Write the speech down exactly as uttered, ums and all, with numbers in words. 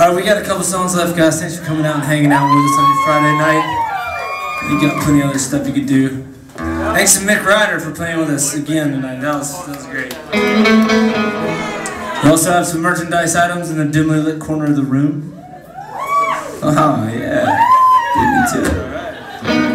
Alright, we got a couple songs left, guys. Thanks for coming out and hanging out with us on your Friday night. You got plenty of other stuff you could do. Thanks to Mick Reiter for playing with us again tonight. That was, that was great. We also have some merchandise items in the dimly lit corner of the room. Oh, yeah. Beat me to it. Alright.